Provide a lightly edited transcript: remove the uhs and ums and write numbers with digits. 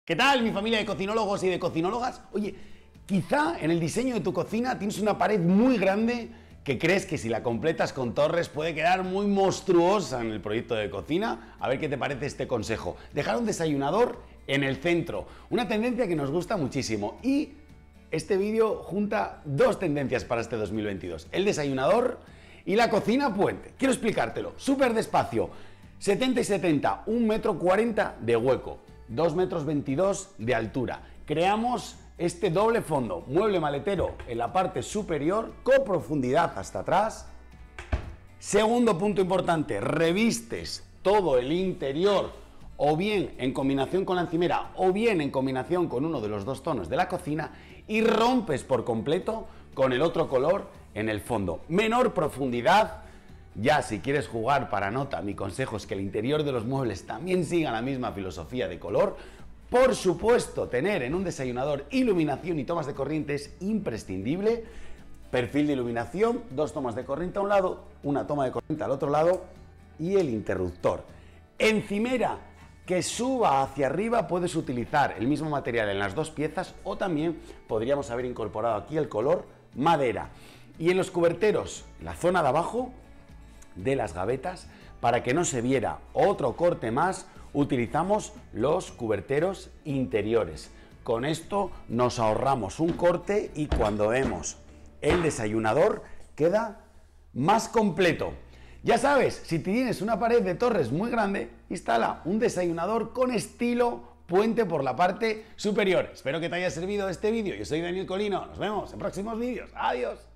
¿Qué tal, mi familia de cocinólogos y de cocinólogas? Oye, quizá en el diseño de tu cocina tienes una pared muy grande que crees que si la completas con torres puede quedar muy monstruosa en el proyecto de cocina. A ver qué te parece este consejo. Dejar un desayunador en el centro, una tendencia que nos gusta muchísimo. Y este vídeo junta dos tendencias para este 2022, el desayunador y la cocina puente. Quiero explicártelo, súper despacio. 70 y 70, 1,40 m de hueco, 2,22 m de altura. Creamos este doble fondo, mueble maletero en la parte superior con profundidad hasta atrás. Segundo punto importante, revistes todo el interior o bien en combinación con la encimera o bien en combinación con uno de los dos tonos de la cocina y rompes por completo con el otro color en el fondo. Menor profundidad. Ya si quieres jugar para nota, mi consejo es que el interior de los muebles también siga la misma filosofía de color. Por supuesto, tener en un desayunador iluminación y tomas de corriente es imprescindible. Perfil de iluminación, dos tomas de corriente a un lado, una toma de corriente al otro lado y el interruptor. Encimera que suba hacia arriba, puedes utilizar el mismo material en las dos piezas o también podríamos haber incorporado aquí el color madera. Y en los cuberteros, en la zona de abajo de las gavetas, para que no se viera otro corte más, utilizamos los cuberteros interiores. Con esto nos ahorramos un corte y cuando vemos el desayunador queda más completo. Ya sabes, si tienes una pared de torres muy grande, instala un desayunador con estilo puente por la parte superior. Espero que te haya servido este vídeo. Yo soy Daniel Colino. Nos vemos en próximos vídeos. Adiós.